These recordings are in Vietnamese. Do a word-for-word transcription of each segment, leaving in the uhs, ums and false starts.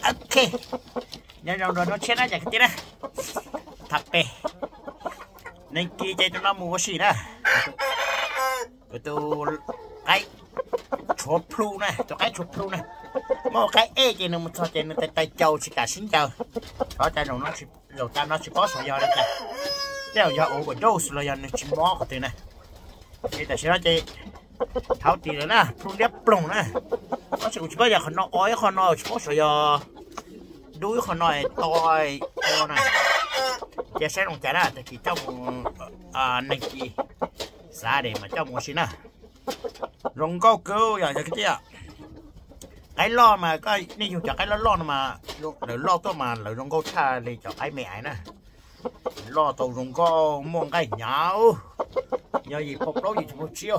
ok nhưng rồi rồi nó chết á chạy cái này thật bề nên kia chơi tụi nó mua gì đó tụi tôi cái chốt plu này tụi cái chốt plu này một cái e chơi nó một trò chơi nó tay tay châu chỉ cả xin châu đó chơi rồi nó chỉ rồi ta nó chỉ có số giờ đấy cả cái giờ ổ của đâu số giờ nó chỉ mò cái này thì tại sao chơi tháo tiền rồi nè plu đẹp plong nè nó chỉ có bây giờ nó ói con nó chỉ có số giờ đuôi con nó toi to này giờ sẽ đồng trả là thì trong à này gì giá để mà trong một xí nè rồng câu câu giờ cái gì ạ cái lo mà cáiนี่อยู่จากcái lo lo mà rồi loตัวmà rồi rồng câu cha đi cho cái mẹ nè lo tàu rồng câu mong cái nháo giờ gì phục đấu gì một chiêu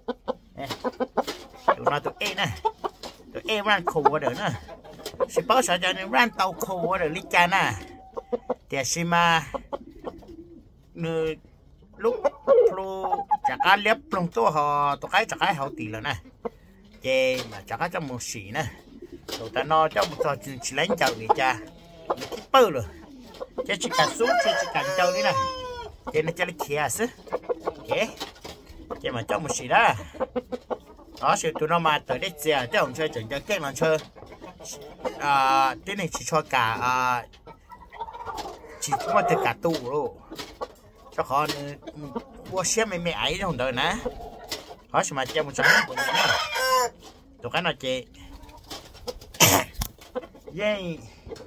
tụi nó tụi em nè tụi em ran khổ qua đời nè chỉ bảo sợ cho nên ran tàu khổ qua đời lịch cha nè thì xí mà lúc plu chả cá liếp plong to họ tụi cái chả cái hậu tỷ rồi nè chê mà chả cái trong một xỉ nè tụi ta no trong một trò chỉ lấy chậu để cha bơ rồi chê chỉ cả xuống chê chỉ cả chậu đi nè chê nó cho nó kia xứ ok chê mà trong một xỉ đó đó sự tụi nó mà tới đây chè chứ không chơi chuẩn cho cái nó chơi à cái này chỉ cho cả à chỉ có từ cả tủ rồi cho con mua xe mày mày ấy không đợi nè hỏi mà chơi một số của nó tụi cái nó chị dây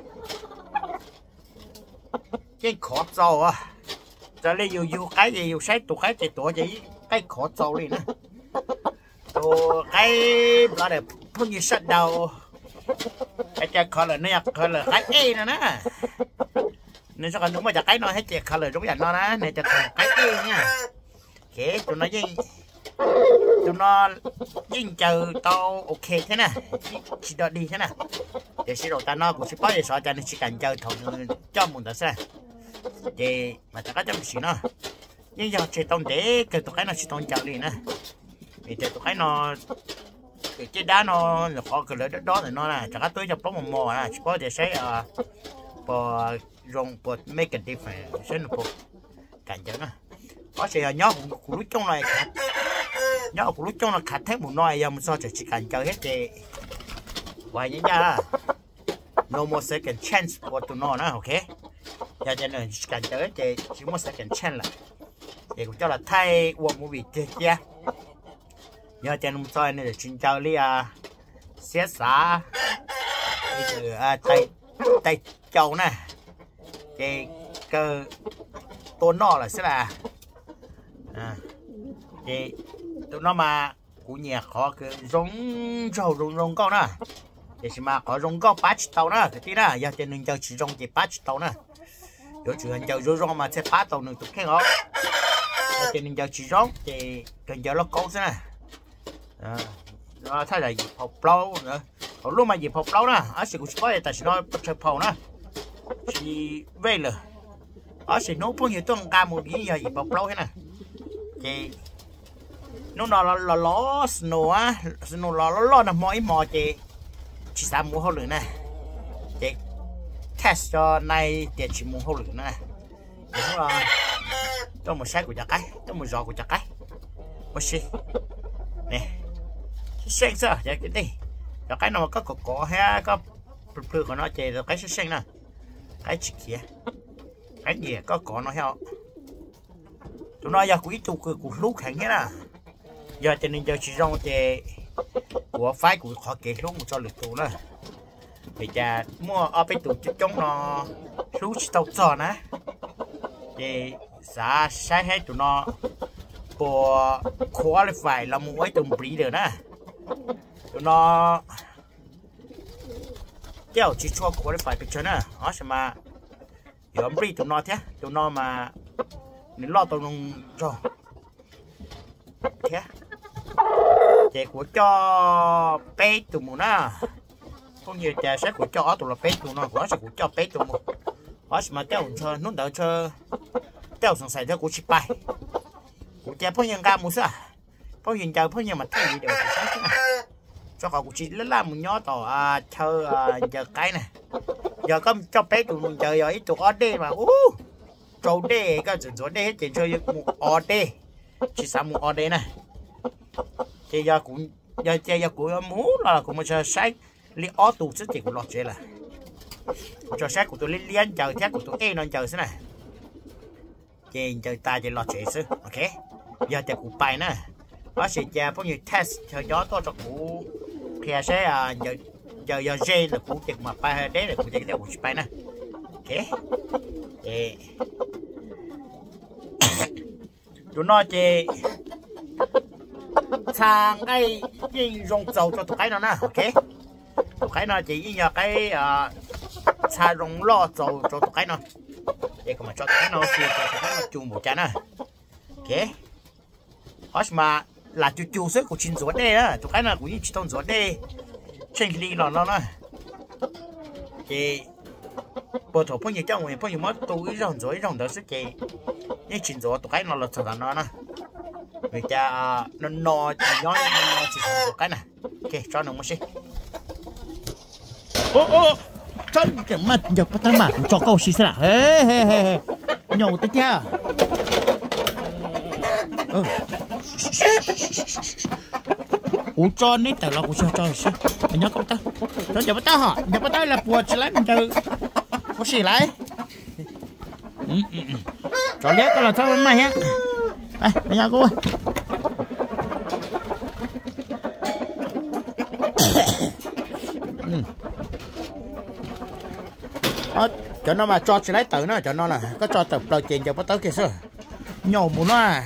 dây khó trâu à cho nên dù dù cái gì dù sách tụi cái chị tụi gì cái khó trâu đi nè tụi cái nó để phun như sắt đầu cái chơi khó là nó khó là cái e nữa nè nên sao còn đúng mà chặt cái nó hết chẹt khờ đúng vậy nó đó này chặt cái kia nha kể tụi nó gì tụi nó dính chờ tao ok thế nè chỉ đợi đi thế nè để sẽ đầu ta nó cũng sẽ có để sợ cho nên chỉ cần chờ thầu cho một tờ xe để mà ta có trong xí nó nhưng giờ chỉ tông để cái tụi cái nó chỉ tông chờ đi nè thì tụi cái nó cái chế đá nó là khó cái lợi đó thì nó là chặt cái túi cho bóng một mò nè chỉ có để sẽ à bò rong bột make a difference sẽ nó cảnh chẳng à có sẽ nhớ của lúc trong này nhớ của lúc trong là khát thế một nói giờ một số chỉ cảnh chơi hết thì vậy nhá nha no more second chance của tụi nó nữa ok giờ cho nên cảnh chơi thì chỉ một second chance là để cũng cho là thay một movie chơi kia nhớ cho nên số này là chuyên chơi li à xét xả từ à tay tay châu nè cái cơ tôn nọ là sẽ là à cái tụi nó mà cũng nhẹ khó cái rong rau rong rong câu nè để mà có rong câu bắt tàu nè cái tí nè giờ trên mình chơi chỉ rong chỉ bắt tàu nè rồi chỉ hành chơi rong mà sẽ bắt tàu nữa tụi khen họ trên mình chơi chỉ rong thì cần chơi nó câu thế nè nó thay là dịp hộp lâu nữa còn lúc mà dịp hộp lâu nè ở sự có để tại sao nó bắt chơi phao nè thì về là ở sẽ nấu bao nhiêu tuần cả một cái gì bọc lâu thế này thì nó nó là là ló snow á snow là ló ló nằm mỗi mò chị chỉ sao mua hậu lửa này chị test cho này để chỉ mua hậu lửa này đúng rồi cho một sai của chặt cái cho một giò của chặt cái bớt xí nè xanh sao vậy cái đi chặt cái nào có cỏ cỏ hay có phơi của nó chị rồi cái xanh nè cái gì kia cái gì có cỏ nó heo tụi nó giờ quý tụ của của lúc hàng nhé nè giờ cho nên giờ chỉ rong thì của phái của họ kể lúc một cho lực tụ nữa bây giờ mua ở bên tụ chống nó lúc tàu tròn á thì xã sai hết tụi nó của qualify là một cái tụi bỉ được nè tụi nó kéo chỉ cho qualify picture nè họ sẽ mà giờ bỉ tụi nó thế tụi nó mà nên lo tụi nó rồi thế chị của cho bé tụi mình á không nhiều trà sách của cho tụi là bé tụi nó của sẽ của cho bé tụi mình họ sẽ mà kéo cho nó đỡ cho kéo sòng sài cho của chị bài của cha phong nhân ca mua sao phong nhân chào phong nhân mà thay gì được cho họ cũng chỉ lớn là một nhỏ tỏ à chơi à, giờ cái này giờ có cho bé tụi mình chờ giờ ít tụi ở đây mà u trâu đây cái chuyện rồi đây chỉ chơi một ở đây chỉ sang một ở đây này thì giờ cũng giờ giờ giờ cũng muốn là cũng cho sai li ở tụ sức chỉ cũng lọt chơi là cho sai của tôi liên chờ theo của tôi em nó chờ thế này thì chờ ta chỉ lọt chơi chứ ok giờ thì cũng bài nè nó sẽ chờ bao nhiêu test cho gió to cho cụ thì sẽ à giờ giờ giờ dây là cụ chụp mà bài đấy là cụ chụp cái cụ bài nè ok thì tụi nó chỉ sang cái cái rong dầu cho tụi cái nó nè ok tụi cái nó chỉ như cái à xà rong lo dầu cho tụi cái nó để mà cho tụi cái nó xưa cho tụi cái nó chung một chén nè ok hỏi mà là chú chú sức của chín ruột đây á tụi cái nào cũng như chỉ tông ruột đây trên ly lon nó nè thì bộ thổ bao nhiêu trong người bao nhiêu mất túi rồng rối rồng đó sức chị như chín ruột tụi cái nó là thật là nó nè người ta nó no nó nó chỉ tụi cái này ok cho nó một xí ô ô chân cái mặt giờ bắt tay mặt cho câu xí xả hê hê hê nhậu tới kia ừ ủa cho nít tại là của cho cho xí nhớ không ta cho giờ bắt tay hả giờ bắt tay là buộc chỉ lấy mình chơi có xí lấy cho liếc cái là sao mày á đây bây giờ cô ơi cho nó mà cho chỉ lấy tự nó cho nó là có cho tập đầu tiền cho bắt tới kia sao nhổ muốn nó à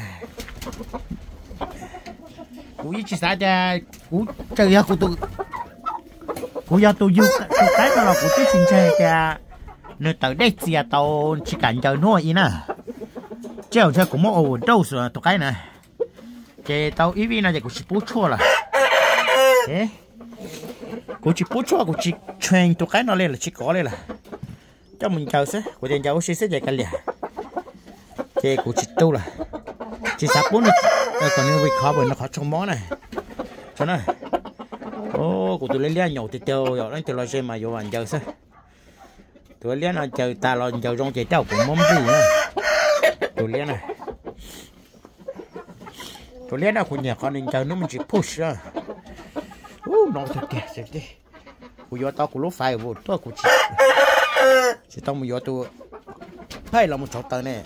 cú chỉ sao ra cú chơi ra cú tụ cú giờ tụ yêu tụ cái đó là cú tiếp xin chơi kìa nơi tới đây chỉ tàu chỉ cảnh chờ nuôi ý nè treo chơi cũng mua ổ đâu rồi tụ cái này chơi tàu ý vi này cũng chỉ bút chua là thế cú chỉ bút chua cú chỉ truyền tụ cái nó lên là chỉ có lên là cho mình chờ xí của tiền cháu xí xí vậy cái liền thì của chị tu là chị sắp bốn rồi còn nếu bị khó bởi nó khó trong món này cho nó ô của tôi lấy lia nhậu thì tiêu rồi nó từ lo xem mà vô ăn chờ xí tôi lia nó chờ ta lo chờ trong chị trâu cũng món gì nữa tôi lia này tôi lia nào của nhà con nên chờ nó mình chỉ push ra ô nó thật kìa thật đi của vô tao của lúc phải vô tôi của chị chỉ tao một giọt tôi hay là một chỗ tờ này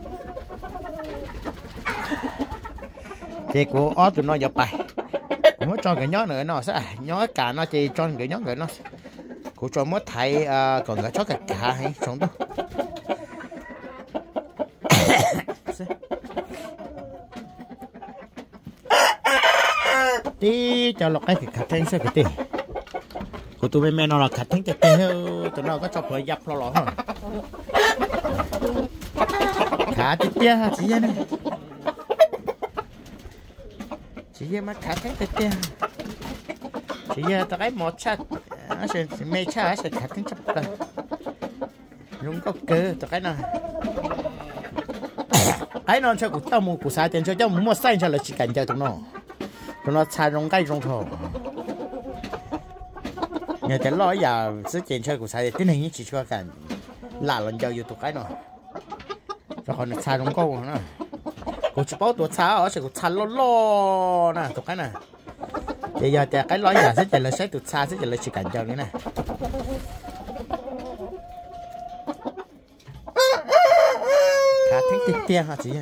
thì của ó tụi nó giờ bài cũng mới cho cái nhó nữa nó sẽ nhó cả nó chỉ cho cái nhó người nó của cho mới thấy còn cái chó cả cả hay sống đâu đi cho lọc cái khát thanh sẽ cái tiền của tụi mình nó là khát thanh cái tiền tụi nó có cho phải dập lo lo hả khá tiếp theo chỉ vậy này chỉ vậy mà khá thanh tiếp theo chỉ vậy tao cái một chát sẽ mê chát sẽ khá thanh chấp cả đúng có cơ tao cái nào cái nó cho của tao mua của sai tiền cho cho mua sai cho là chỉ cần cho tụi nó tụi nó xài rong cái rong thổ nhờ cái lối giờ sức tiền chơi của sai tiến hành chỉ cho cả là lần chơi tụi cái nào rồi còn xài rong câu nữa của chỉ bảo tụi xài ở sẽ của xài lo lo nè tụi cái này bây giờ thì cái lối giờ sức tiền là sẽ tụi xài sức tiền là chỉ cần chơi nữa nè khá thích tiền tiền hả chị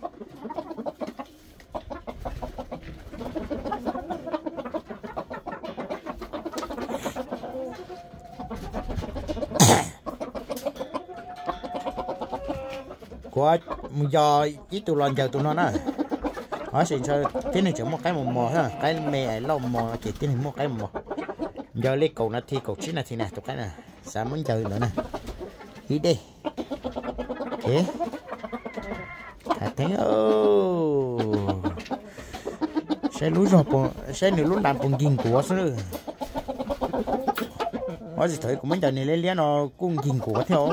của giờ ít tụi lon giờ tụi nó nè hỏi xin cho cái này chỉ một cái một mò ha cái mẹ lâu mò chỉ cái này một cái một giờ lấy cầu nó thì cầu chín là thì nè tụi cái nè sao muốn chơi nữa nè đi đi thế à thế ô sẽ lú rồi sẽ nếu lú làm con gìn của nữa hỏi gì thấy của mấy giờ này lấy nó cũng gìn của theo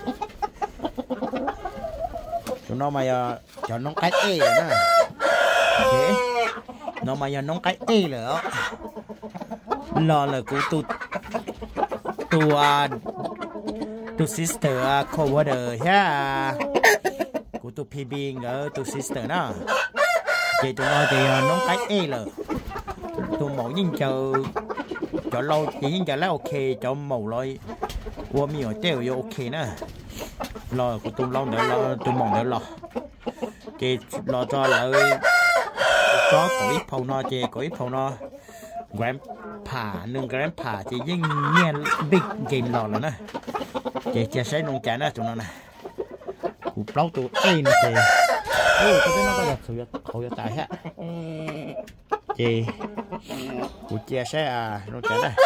tụi nó mày cho nó cái e nữa nè nó mày nó cái e nữa lo là của tu tu tu sister co-worker ha của tu pê bê ở tu sister đó chị tụi nó thì nó cái e là tụi mẫu nhìn chờ cho lâu chỉ nhìn chờ là ok cho mẫu rồi qua miếng tiêu vô ok nè lo của tụi lâu nữa lo tụi mỏng nữa lo chị lo cho lại có có ít phao no chị có ít phao no grandpa nương grandpa chị với nghe big game lò rồi nè chị chia sẻ nông chả nè tụi nó nè cụ lâu tụi ấy nè chị ôi tôi thấy nó có là khẩu khẩu giờ tại ha chị cụ chia sẻ à nông chả nè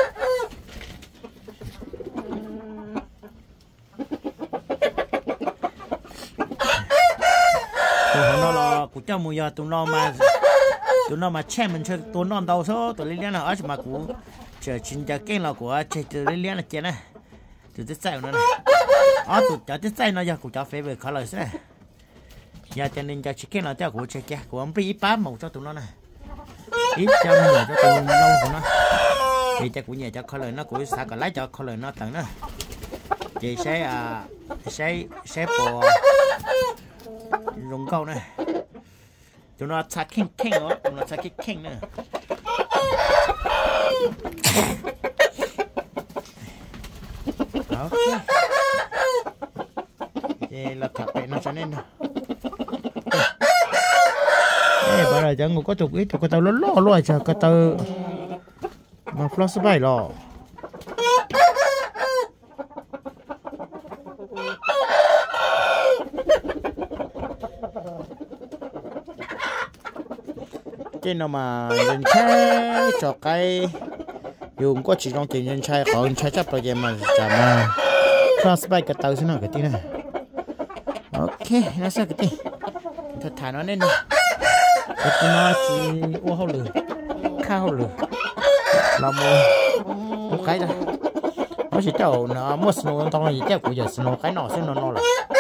tụi nó là cụ cho mùi giờ tụi nó mà tụi nó mà che mình chơi tụi nó đâu số tụi liên là ở mà cụ chờ chín giờ kén là của chơi tụi liên là chơi nè tụi tiếp theo nữa này ở tụi cho tiếp theo nó giờ cụ cho phê về khó lời thế giờ cho nên cho chicken là theo của chơi kia của ông bị bám màu cho tụi nó này ít cho mình cho tụi lâu của nó thì cho của nhà cho khó lời nó của sao còn lấy cho khó lời nó tặng nữa chị sẽ à sẽ sẽ bò rồng câu này tụi nó sát king king đó tụi nó sát king king nữa ok vậy là thật vậy nó sẽ nên đâu ê bây giờ chẳng ngủ có chục ít tụi cái tàu lớn lo luôn chờ cái tàu mà flash bay lo cái nào mà nhân trai cho cái dùng có chỉ trong tiền nhân trai còn trai chấp rồi mà chả mà cross bay cái tàu xin nào cái tí này ok nó sao cái tí thật thà nó lên đi cái nó chỉ ô hậu lửa khao hậu lửa là một một cái thôi nó chỉ chậu nó mua snow tao gì chậu của giờ snow cái nọ xem nó nọ là